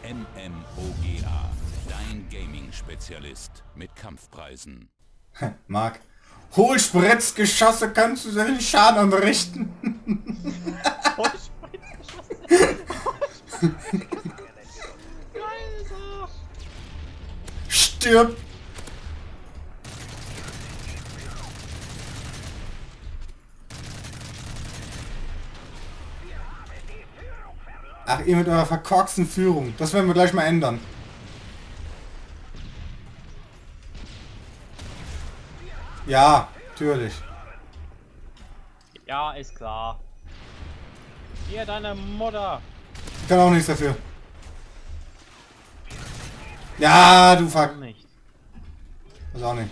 MMOGA, dein Gaming-Spezialist mit Kampfpreisen. Marc, Hohlspritzgeschosse kannst du den Schaden anrichten. Stirb! Ach, ihr mit eurer verkorksten Führung. Das werden wir gleich mal ändern. Ja, natürlich. Ja, ist klar. Hier, deine Mutter. Ich kann auch nichts dafür. Ja, du fuck. Nicht. Das auch nicht.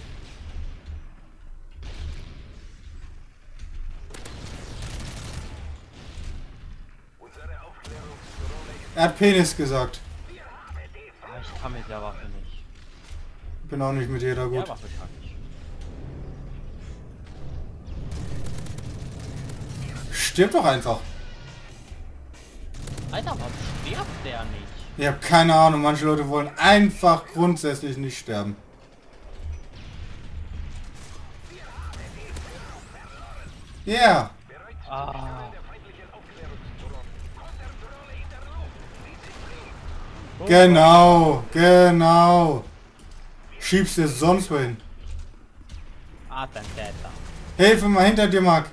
Er hat Penis gesagt. Ah, ich kann mit der Waffe nicht. Ich bin auch nicht mit jeder gut. Der Waffe kann ich. Stirb doch einfach. Alter, warum stirbt der nicht? Ich habe keine Ahnung. Manche Leute wollen einfach grundsätzlich nicht sterben. Ja. Yeah. Ah. Genau, genau. Schiebst du sonst wohin. Attentäter. Hilfe mal hinter dir, Marc.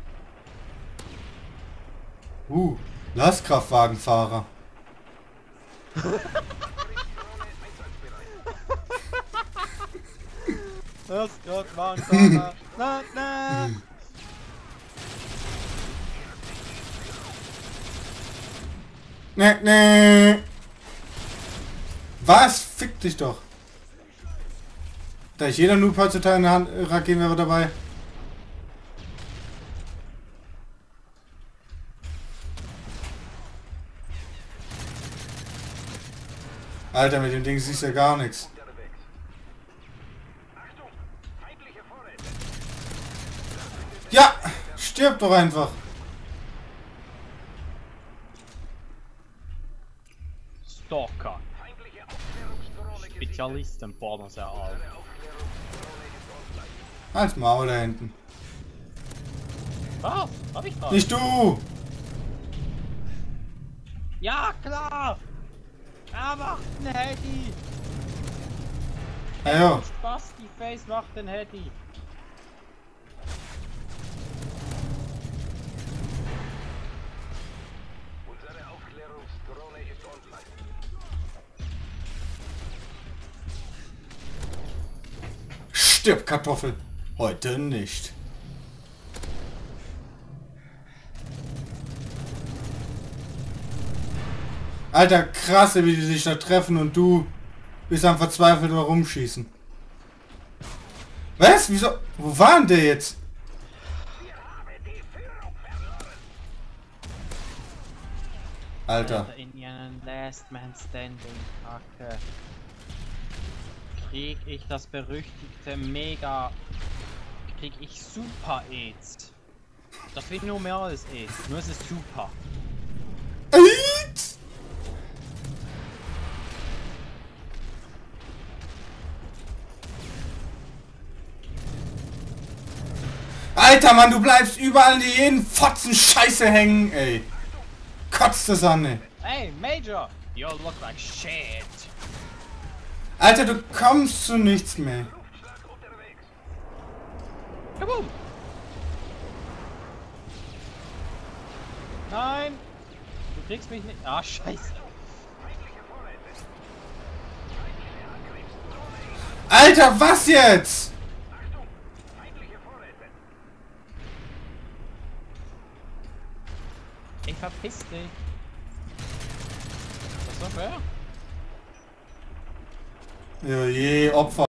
Lastkraftwagenfahrer. Das Gott war ein Fahrer. Na, na. Nee. Was? Fick dich doch. Da ich jeder Noob heutzutage in der Hand gehen wäre dabei. Alter, mit dem Ding siehst du ja gar nichts. Ja! Stirb doch einfach! Stalker. Spezialisten fordern sie auf. Als Maul da hinten. Was? Hab ich was? Nicht du! Ja, klar! Er macht einen Heady! Ja, jo. Spaß, die Face macht den Heady! Unsere Aufklärungsdrohne ist online. Stirb, Kartoffel! Heute nicht. Alter, krasse, wie die sich da treffen und du bist am verzweifelt rumschießen. Was? Wieso? Wo waren der jetzt? Alter. In ihren Last Man Standing Kacke. Krieg ich das berüchtigte Mega. Krieg ich Super AIDS. Das wird nur mehr als AIDS, nur es ist super. Alter, Mann, du bleibst überall in jeden Fotzen Scheiße hängen, ey. Kotzt es an, ey. Hey, Major! You look like shit! Alter, du kommst zu nichts mehr. Kaboom! Nein! Du kriegst mich nicht. Ah, scheiße! Alter, was jetzt? Ich verpiss dich! Das war fair? Ja, je, Opfer.